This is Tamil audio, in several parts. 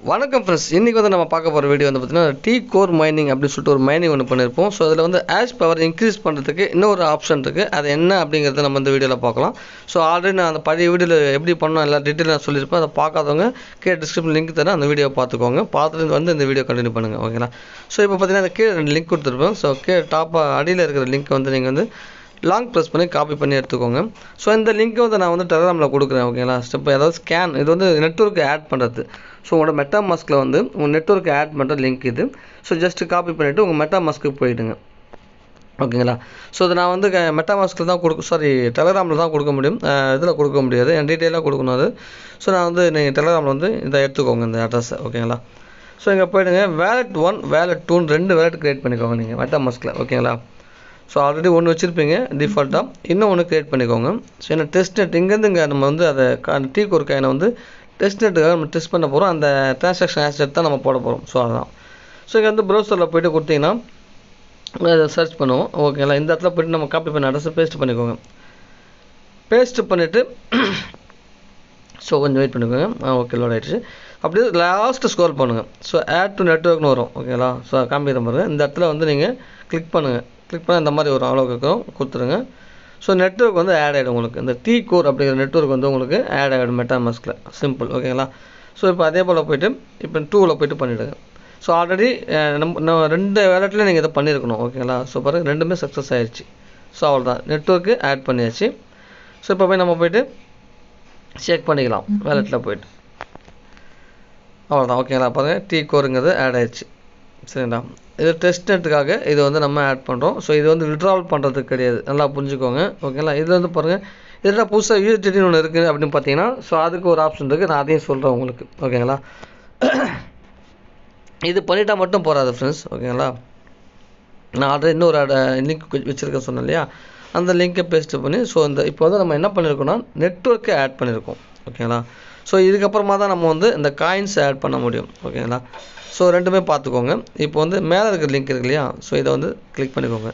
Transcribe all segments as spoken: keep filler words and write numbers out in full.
வணக்கம் ஃப்ரெண்ட்ஸ், இன்றைக்கி வந்து நம்ம பார்க்க போகிற வீடியோ வந்து பார்த்திங்கன்னா டீ கோர் மைனிங் அப்படின்னு சொல்லிட்டு ஒரு மைனிங் ஒன்று பண்ணியிருப்போம். ஸோ அதில் வந்து ஆஷ் பவர் இன்க்ரீஸ் பண்ணுறதுக்கு இன்னொரு ஆப்ஷன் இருக்குது. அது என்ன அப்படிங்கிறத நம்ம இந்த வீடியோவில் பார்க்கலாம். ஸோ ஆல்ரெடி நான் அந்த பழைய வீடியோவில் எப்படி பண்ணோம் எல்லாம் டீட்டெயில் நான் சொல்லியிருப்பேன். அதை பார்க்காதவங்க கீழே டிஸ்கிரிப்ஷன் லிங்க் தரேன், அந்த வீடியோ பார்த்துக்கோங்க. பார்த்துட்டு வந்து இந்த வீடியோ கண்டினியூ பண்ணுங்கள், ஓகேங்களா. ஸோ இப்போ பார்த்தீங்கன்னா அந்த கீழே ரெண்டு லிங்க் கொடுத்துருப்போம். ஸோ கீழே டாப்பாக அடியில் இருக்கிற லிங்க் வந்து நீங்கள் வந்து லாங் ப்ரெஸ் பண்ணி காப்பி பண்ணி எடுத்துக்கோங்க. ஸோ இந்த லிங்க்கை வந்து நான் வந்து டெலகிராமில் கொடுக்குறேன், ஓகேங்களா. ஸ்டெப் ஏதாவது ஸ்கேன், இது வந்து நெட்வொர்க்கு ஆட் பண்ணுறது. ஸோ உங்களோட மெட்டாமாஸ்கில் வந்து உங்கள் நெட்வொர்க்கு ஆட் பண்ணுற லிங்க் இது. ஸோ ஜஸ்ட்டு காப்பி பண்ணிவிட்டு உங்கள் மெட்டாமாஸ்க்கு போயிடுங்க, ஓகேங்களா. ஸோ இது நான் வந்து மெட்டாமாஸ்கில் தான் கொடுக்க சாரி டெலகிராமில் தான் கொடுக்க முடியும், இதில் கொடுக்க முடியாது, என் டீட்டெயிலாக கொடுக்கணும் அது. ஸோ நான் வந்து நீங்கள் டெலகிராமில் வந்து இதை எடுத்துக்கோங்க, இந்த அட்ரஸை, ஓகேங்களா. ஸோ இங்கே போய்டுங்க, வேலட் ஒன் வேலட் டூன்னு ரெண்டு வேலட் க்ரியேட் பண்ணிக்கோங்க நீங்கள் மெட்டாமாஸ்கில், ஓகேங்களா. ஸோ ஆல்ரெடி ஒன்று வச்சுருப்பீங்க டிஃபால்ட்டாக, இன்னும் ஒன்று க்ரியேட் பண்ணிக்கோங்க. ஸோ என்ன டெஸ்ட் நெட் இங்கேருந்து இங்கே நம்ம வந்து அதை டீ கோர் காயினை வந்து டெஸ்ட் நெட்டுக்காக நம்ம டெஸ்ட் பண்ண போகிறோம். அந்த ட்ரான்சாக்ஷன் ஆசெட் தான் நம்ம போட போகிறோம். ஸோ அதுதான். ஸோ இங்கே வந்து ப்ரௌசரில் போய்ட்டு கொடுத்தீங்கன்னா அதை சர்ச் பண்ணுவோம், ஓகேங்களா. இந்த இடத்துல போய்ட்டு நம்ம காப்பி பண்ண அட்ரஸை பேஸ்ட் பண்ணிக்கோங்க. பேஸ்ட்டு பண்ணிவிட்டு ஸோ கொஞ்சம் வெயிட் பண்ணிக்கோங்க. ஆ ஓகே, லோட் ஆகிடுச்சு. அப்படியே லாஸ்ட்டு ஸ்க்ரோல் பண்ணுங்கள். ஸோ ஆட் டு நெட்வொர்க்னு வரும், ஓகேங்களா. ஸோ காமிக்கிற பாருங்கள், இந்த இடத்துல வந்து நீங்கள் கிளிக் பண்ணுங்கள். கிளிக் பண்ணால் இந்த மாதிரி ஒரு அளவுக்கு இருக்கும், கொடுத்துருங்க. ஸோ நெட்வொர்க் வந்து ஆட் ஆகிடும் உங்களுக்கு. இந்த டீ கோர் அப்படிங்கிற நெட்வொர்க் வந்து உங்களுக்கு ஆட் ஆகிடும் மெட்டாமாஸ்கில், சிம்பிள், ஓகேங்களா. ஸோ இப்போ அதே போல் போய்ட்டு இப்போ டூவில் போய்ட்டு பண்ணிவிடுங்க. ஸோ ஆல்ரெடி நம்ம ரெண்டு வேலட்டில் நீங்கள் இதை பண்ணியிருக்கணும், ஓகேங்களா. ஸோ பாருங்கள், ரெண்டுமே சக்ஸஸ் ஆகிடுச்சு. ஸோ அவ்வளோதான், நெட்வொர்க்கு ஆட் பண்ணியாச்சு. ஸோ இப்போ போய் நம்ம போய்ட்டு செக் பண்ணிக்கலாம் வேலட்டில் போய்ட்டு, அவ்வளோதான், ஓகேங்களா. பாருங்கள், டீ கோருங்கிறது ஆட் ஆகிடுச்சு, சரிங்களா. இது டெஸ்ட் நெட்டுக்காக இது வந்து நம்ம ஆட் பண்ணுறோம். ஸோ இது வந்து விட்ராவல் பண்ணுறதுக்கு கிடையாது, நல்லா புரிஞ்சுக்கோங்க, ஓகேங்களா. இது வந்து பாருங்கள், இதில் புதுசாக யூஎஸ்டின்னு ஒன்று இருக்குது அப்படின்னு பார்த்தீங்கன்னா, ஸோ அதுக்கு ஒரு ஆப்ஷன் இருக்குது, நான் அதையும் சொல்கிறேன் உங்களுக்கு, ஓகேங்களா. இது பண்ணிட்டால் மட்டும் போகாது ஃப்ரெண்ட்ஸ், ஓகேங்களா. நான் ஆல்ரெடி இன்னொரு லிங்க் வச்சுருக்கேன் சொன்னேன் இல்லையா, அந்த லிங்க்கை பேஸ்ட் பண்ணி ஸோ இந்த இப்போ வந்து நம்ம என்ன பண்ணியிருக்கோம்னா நெட்வொர்க்கை ஆட் பண்ணியிருக்கோம், ஓகேங்களா. ஸோ இதுக்கப்புறமா தான் நம்ம வந்து இந்த காயின்ஸ் ஆட் பண்ண முடியும், ஓகேங்களா. ஸோ ரெண்டுமே பார்த்துக்கோங்க. இப்போ வந்து மேலே இருக்கிற லிங்க் இருக்கு இல்லையா, ஸோ இதை வந்து கிளிக் பண்ணிக்கோங்க.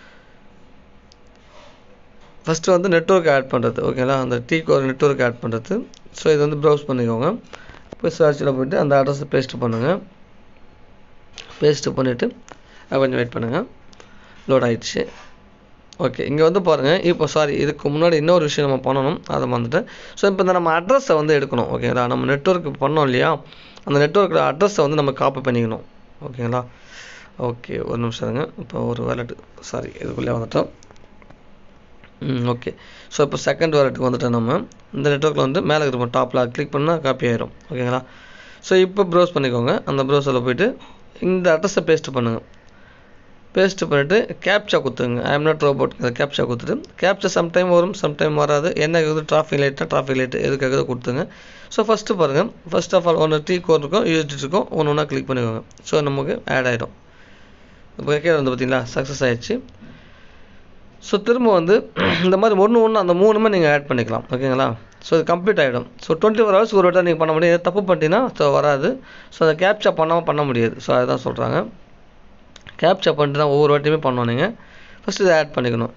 ஃபஸ்ட்டு வந்து நெட்வொர்க் ஆட் பண்ணுறது, ஓகேங்களா. அந்த டீ கோர் நெட்வொர்க் ஆட் பண்ணுறது. ஸோ இது வந்து ப்ரௌஸ் பண்ணிக்கோங்க. போய் சர்ச்சில் போய்ட்டு அந்த அட்ரஸை பேஸ்ட்டு பண்ணுங்கள். பேஸ்ட்டு பண்ணிவிட்டு கொஞ்சம் வெயிட் பண்ணுங்கள், லோட் ஆகிடுச்சு. ஓகே, இங்கே வந்து பாருங்கள், இப்போ சாரி இதுக்கு முன்னாடி இன்னொரு விஷயம் நம்ம பண்ணணும், அதை வந்துட்டு. ஸோ இப்போ இந்த நம்ம அட்ரஸை வந்து எடுக்கணும், ஓகேங்களா. நம்ம நெட்வொர்க்கு பண்ணோம் இல்லையா, அந்த நெட்வொர்க்கில் அட்ரஸை வந்து நம்ம காப்பி பண்ணிக்கணும், ஓகேங்களா. ஓகே, ஒரு நிமிஷம் இருங்க. இப்போ ஒரு வேலட் சாரி இதுக்குள்ளே வந்துட்டோம். Hmm okay. ஸோ இப்போ செகண்ட் வேலட்டுக்கு வந்துட்டோம். நம்ம இந்த நெட்வொர்க்கில் வந்து மேலே இருக்கிற டாப்பில் கிளிக் பண்ணால் காப்பி ஆயிரும், ஓகேங்களா. ஸோ இப்போ ப்ரௌஸ் பண்ணிக்கோங்க. அந்த ப்ரௌசரில் போய்ட்டு இந்த அட்ரஸை பேஸ்ட் பண்ணுங்கள். பேஸ்ட்டு பண்ணிவிட்டு கேப்சா கொடுத்துங்க. I am not robot captcha கொடுத்துட்டு, கேப்சா சம்டைம் வரும் சம்டைம் வராது. என்ன இது டிராஃபிக் லைட்டாக டிராஃபிக் லைட்டு எதுக்காக கொடுத்துங்க. ஸோ ஃபஸ்ட்டு பாருங்கள், ஃபஸ்ட் ஆஃப் ஆல் ஒன்று டீ கோர் இருக்கும், யூஎஸ்டி இருக்கும், ஒன்று ஒன்றா கிளிக் பண்ணிக்கோங்க. ஸோ நமக்கு ஆட் ஆகிடும். இப்போ கீழே வந்து பார்த்தீங்களா சக்ஸஸ் ஆகிடுச்சு. ஸோ திரும்ப வந்து இந்த மாதிரி ஒன்று ஒன்று அந்த மூணுமே நீங்கள் ஆட் பண்ணிக்கலாம், ஓகேங்களா. ஸோ இது கம்ப்ளீட் ஆகிடும். ஸோ டுவெண்ட்டி ஃபோர் ஹவர்ஸ் ஒரு வட்டம் நீங்கள் பண்ண முடியாது, தப்பு பண்ணிட்டீங்கன்னா ஸோ வராது. ஸோ அதை கேப்சா பண்ணாமல் பண்ண முடியாது. ஸோ அதுதான் சொல்கிறாங்க, கேப்சா பண்ணிட்டு தான் ஒவ்வொரு வாட்டியுமே பண்ணோம். நீங்கள் ஃபஸ்ட்டு இதை ஆட் பண்ணிக்கணும்.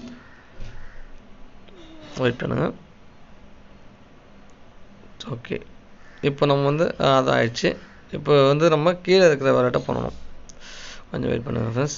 வெயிட் பண்ணுங்க. ஓகே, இப்போ நம்ம வந்து அது ஆயிடுச்சு. இப்போ வந்து நம்ம கீழே இருக்கிற வேலட்டை பண்ணணும். கொஞ்சம் வெயிட் பண்ணுங்கள் ஃப்ரெண்ட்ஸ்.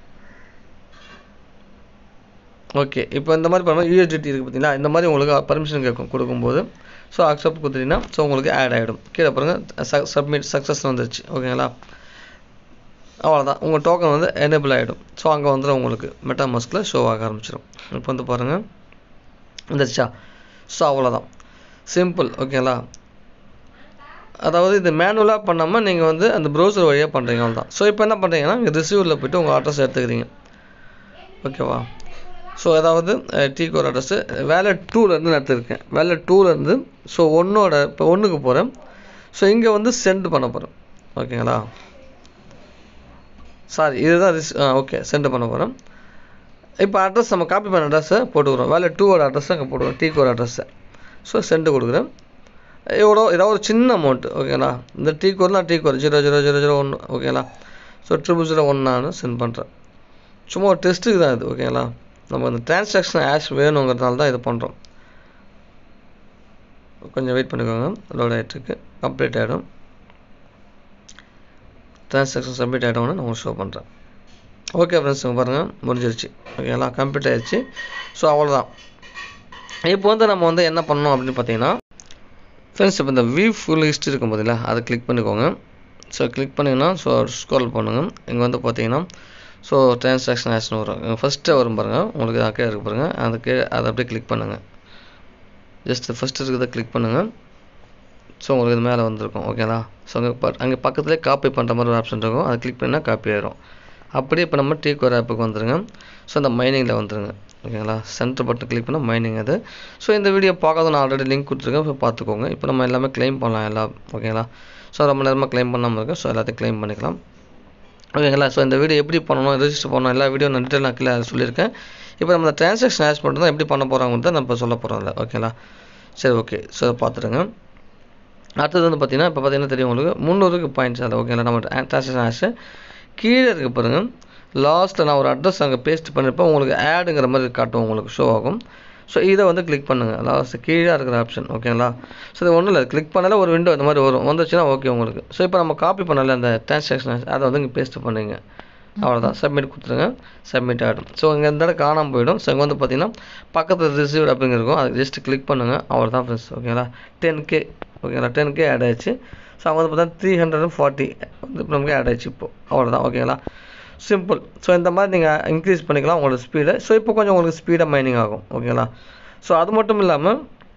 ஓகே, இப்போ இந்த மாதிரி பண்ணும்போது யூஎஸ்டிடி இருக்குது பார்த்தீங்களா, இந்த மாதிரி உங்களுக்கு பர்மிஷன் கேட்கும் கொடுக்கும்போது. ஸோ அக்செப்ட் கொடுத்துட்டிங்கன்னா ஸோ உங்களுக்கு ஆட் ஆகிடும். கீழே பாருங்கள் சப்மிட் சக்ஸஸ் வந்துருச்சு, ஓகேங்களா. அவ்வளோதான், உங்கள் டோக்கன் வந்து எனேபிள் ஆகிடும். ஸோ அங்கே வந்துடும் உங்களுக்கு மெட்டாமாஸ்கில் ஷோ ஆக ஆரம்பிச்சிடும். இப்போ வந்து பாருங்கள் வந்துருச்சா. ஸோ அவ்வளோதான், சிம்பிள், ஓகேங்களா. அதாவது இது மேனுவலாக பண்ணாமல் நீங்கள் வந்து அந்த ப்ரௌசர் வழியாக பண்ணுறீங்க, அவ்வளோதான். ஸோ இப்போ என்ன பண்ணுறீங்கன்னா இங்கே ரிசீவரில் போய்ட்டு உங்கள் அட்ரஸ் எடுத்துக்கிறீங்க, ஓகேவா. ஸோ அதாவது டீ கோர் அட்ரஸ்ஸு வேலட் டூலேருந்து நான் எடுத்துருக்கேன். வேலட் டூலேருந்து ஸோ ஒன்னோட இப்போ ஒன்றுக்கு போகிறேன். ஸோ இங்கே வந்து சென்ட் பண்ண போகிறேன், ஓகேங்களா. சாரி இதுதான் ரிஸ் ஓகே சென்ட் பண்ண போகிறேன். இப்போ அட்ரஸ் நம்ம காப்பி பண்ண அட்ரஸை போட்டுக்கிறோம். வேலட் டூவோட அட்ரஸை அங்கே போட்டுக்கிறோம், டீ கோர் அட்ரஸை. ஸோ சென்ட் கொடுக்குறேன். எவ்வளோ ஏதாவது ஒரு சின்ன அமௌண்ட்டு, ஓகேங்களா. இந்த டீ கோர்னால் T core zero zero zero zero ஒன்று, ஓகேங்களா. ஸோ ட்ரிபிள் ஜீரோ ஒன் நான் சென்ட் பண்ணுறேன். சும்மா ஒரு டெஸ்ட்டுக்கு தான் இது, ஓகேங்களா. நம்ம அந்த டிரான்சாக்ஷன் ஆஷ் வேணுங்கிறதுனால தான் இது பண்ணுறோம். கொஞ்சம் வெயிட் பண்ணிக்கோங்க, லோட் ஆகிட்டுருக்கு, கம்ப்ளீட் ஆகிடும். ட்ரான்சாக்ஷன் சப்மிட் ஆகிட்டோன்னு நான் உங்களுக்கு ஷோ பண்ணுறேன். ஓகே ஃப்ரெண்ட்ஸ், பாருங்கள் முடிஞ்சிருச்சு. ஓகேங்களா, கம்ப்ளீட் ஆகிடுச்சு. ஸோ அவ்வளோதான். இப்போ வந்து நம்ம வந்து என்ன பண்ணணும் அப்படின்னு பார்த்தீங்கன்னா ஃப்ரெண்ட்ஸ், இப்போ இந்த வியூ ஃபுல் ஹிஸ்ட்ரி இருக்கும் பார்த்தீங்களா, அதை கிளிக் பண்ணிக்கோங்க. ஸோ கிளிக் பண்ணிங்கன்னா ஸோ ஸ்க்ரோல் பண்ணுங்கள். இங்கே வந்து பார்த்தீங்கன்னா ஸோ ட்ரான்சாக்ஷன் ஆக்ஷன் வரும். ஃபஸ்ட்டு வரும் பாருங்கள், உங்களுக்கு அக்கே இருக்கு பாருங்கள், அதுக்கு அதை அப்படியே கிளிக் பண்ணுங்கள். ஜஸ்ட் ஃபஸ்ட்டு இருக்கிறத கிளிக் பண்ணுங்கள். ஸோ உங்களுக்கு இது மேலே வந்திருக்கும். ஓகேங்களா, ஸோ அங்கே ப அங்கே பக்கத்துலேயே காப்பி பண்ணுற மாதிரி ஒரு ஆப்ஷன் இருக்கும். அதை கிளிக் பண்ணினா காப்பி ஆயிரும். அப்படியே இப்போ நம்ம டீ கோர் ஆப்புக்கு வந்துடுங்க. ஸோ அந்த மைனிங்கில் வந்துடுங்க. ஓகேங்களா, சென்டர் பட்டன் கிளிக் பண்ணால் மைனிங் அது. ஸோ இந்த வீடியோ பார்க்காத நான் ஆல்ரெடி லிங்க் கொடுத்துருக்கேன், இப்போ பார்த்துக்கோங்க. இப்போ நம்ம எல்லாமே கிளைம் பண்ணலாம் எல்லாம். ஓகேங்களா, ஸோ ரொம்ப நேரமாக கிளைம் பண்ணாமல் இருக்கேன். ஸோ எல்லாத்தையும் கிளைம் பண்ணிக்கலாம். ஓகேங்களா, ஸோ இந்த வீடியோ எப்படி பண்ணணும், ரெஜிஸ்டர் பண்ணணும், எல்லா வீடியோ நான் டீட்டெயில் நான் கீழே சொல்லியிருக்கேன். இப்போ நம்ம இந்த ட்ரான்சாக்ஷன் ஆஷ் மட்டும் தான் எப்படி பண்ண போகிறாங்கன்னு தான் நான் இப்போ சொல்ல போகிறோம் இல்லை. ஓகேங்களா, சரி ஓகே. ஸோ பார்த்துருங்க. அடுத்தது வந்து பார்த்தீங்கன்னா இப்போ பார்த்தீங்கன்னா தெரியும் உங்களுக்கு முந்நூறுக்கு பாயிண்ட்ஸ் அதில். ஓகேங்களா, நம்ம ட்ரான்சாக்ஷன் ஆஷ் கீழே இருக்குது பாருங்கள். லாஸ்ட்டில் நான் ஒரு அட்ரஸ் அங்கே பேஸ்ட் பண்ணியிருப்பேன், உங்களுக்கு ஆடுங்கிற மாதிரி காட்டும், உங்களுக்கு ஷோ ஆகும். ஸோ இதை வந்து கிளிக் பண்ணுங்கள், லாஸ்ட் கீழே இருக்கிற ஆப்ஷன். ஓகேங்களா, ஸோ இது ஒன்றும் இல்லை, கிளிக் பண்ணாலே ஒரு விண்டோ இந்த மாதிரி வரும். வந்துச்சுன்னா ஓகே உங்களுக்கு. ஸோ இப்போ நம்ம காப்பி பண்ணல அந்த ட்ரான்சாக்ஷன் அதை வந்து இங்கே பேஸ்ட் பண்ணுங்க. அவ்வளோதான், சப்மிட் கொடுத்துருங்க. சப்மிட் ஆகிடும். ஸோ இங்கே இந்த இடம் காணாமல் போயிடும். ஸோ இங்கே வந்து பார்த்தீங்கன்னா பக்கத்தில் ரிசீவ்டு அப்படிங்க இருக்கும், அது ஜஸ்ட் கிளிக் பண்ணுங்கள். அவ்வளோதான் ஃப்ரெண்ட்ஸ். ஓகேங்களா, டென் கே ஓகேங்களா, டென் கே ஆட் ஆயிடுச்சு. ஸோ அவங்க வந்து பார்த்தீங்கன்னா த்ரீ ஹண்ட்ரட் அண்ட் ஃபார்ட்டி வந்து இப்போ நமக்கு ஆட் ஆயிடுச்சு இப்போது. அவ்வளோதான். ஓகேங்களா, சிம்பிள். ஸோ இந்த மாதிரி நீங்கள் இன்க்ரீஸ் பண்ணிக்கலாம் உங்களோட ஸ்பீடை. ஸோ இப்போ கொஞ்சம் உங்களுக்கு ஸ்பீடாக மைனிங் ஆகும். ஓகேங்களா, ஸோ அது மட்டும் இல்லாமல்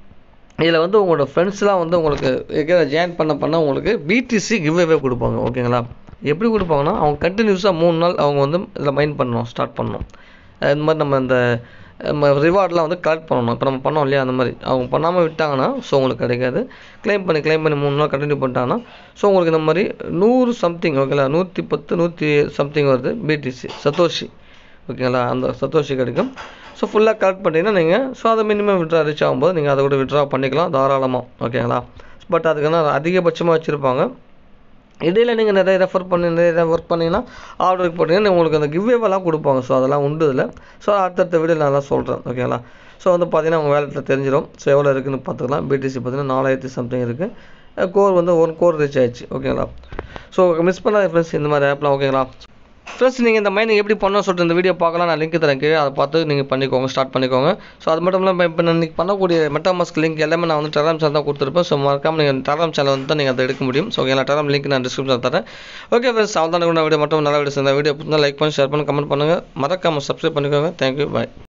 இதில் வந்து உங்களோட ஃப்ரெண்ட்ஸ்லாம் வந்து உங்களுக்கு ஜாயின் பண்ண பண்ண உங்களுக்கு பிடிசி கிவ் அவே கொடுப்பாங்க. ஓகேங்களா, எப்படி கொடுப்பாங்கன்னா அவங்க கண்டினியூஸாக மூணு நாள் அவங்க வந்து இதில் மைன் பண்ணணும், ஸ்டார்ட் பண்ணணும். இந்த மாதிரி நம்ம இந்த ரிவார்ட்லாம் வந்து கலெக்ட் பண்ணணும். இப்போ நம்ம பண்ணோம் இல்லையா, அந்த மாதிரி அவங்க பண்ணாமல் விட்டாங்கன்னா ஸோ உங்களுக்கு கிடைக்காது. கிளைம் பண்ணி கிளைம் பண்ணி மூணு நாள் கண்டினியூ பண்ணிட்டாங்கன்னா ஸோ உங்களுக்கு இந்த மாதிரி நூறு சம்திங். ஓகேங்களா, நூற்றி பத்து நூற்றி சம்திங் வருது பிடிசி சத்தோஷி. ஓகேங்களா, அந்த சத்தோஷி கிடைக்கும். ஸோ ஃபுல்லாக கலெக்ட் பண்ணிங்கன்னா நீங்கள் ஸோ அதை மினிமம் விட்ரா ரீச் ஆகும்போது நீங்கள் அதை கூட விட்ரா பண்ணிக்கலாம் தாராளமாக. ஓகேங்களா, பட் அதுக்குன்னா அதிகபட்சமாக வச்சுருப்பாங்க. இடையில் நீங்கள் நிறைய ரெஃபர் பண்ணி நிறைய ஒர்க் பண்ணிங்கன்னா ஆர்டருக்கு போட்டிங்கன்னா உங்களுக்கு அந்த கிவ்வேவெல்லாம் கொடுப்பாங்க. ஸோ அதெல்லாம் உண்டு இதில். ஸோ அடுத்தடுத்த வீடியோ நான் எல்லாம் சொல்கிறேன். ஓகேங்களா, ஸோ வந்து பார்த்தீங்கன்னா உங்கள் வேலட்டில் தெரிஞ்சிடும். ஸோ எவ்வளோ இருக்குதுன்னு பார்த்துக்கலாம். பிடிசி பார்த்தீங்கன்னா நாலாயிரத்தி சம்திங் இருக்குது. கோர் வந்து ஒன் கோர் ரீச் ஆயிடுச்சு. ஓகேங்களா, ஸோ மிஸ் பண்ணாத ஃப்ரெண்ட்ஸ் இந்த மாதிரி ஆப்லாம். ஓகேங்களா ஃப்ரெண்ட்ஸ், நீங்கள் இந்த மைனிங் எப்படி பண்ணணும்னு சொல்லிட்டு இந்த வீடியோ பார்க்கலாம், நான் லிங்க் தரேன் கீழே, அதை பார்த்து நீங்கள் பண்ணிக்கோங்க, ஸ்டார்ட் பண்ணிக்கோங்க. ஸோ அது மட்டும் இல்லாமல் இப்போ நான் இன்றைக்கி பண்ணக்கூடிய மெட்டாமாஸ்க் லிங்க் எல்லாமே நான் வந்து டெலிகிராம் சேனல் தான் கொடுத்துருப்பேன். ஸோ மறக்காமல் நீங்கள் டெலிகிராம் சேனல் வந்து தான் நீங்கள் அதை எடுக்க முடியும். ஸோ ஓகேங்களா, டெலிகிராம் லிங்க் நான் டிஸ்கிரிப்ஷன் தரேன். ஓகே ஃப்ரெண்ட்ஸ், அவ்வளோ தான் வீடியோ மட்டும் நல்ல வீடியோ. இந்த வீடியோ லைக் பண்ணி ஷேர் பண்ணி கமெண்ட் பண்ணுங்கள், மறக்காமல் சப்ஸ்கிரைப் பண்ணிக்கோங்க. தேங்க்யூ, பாய்.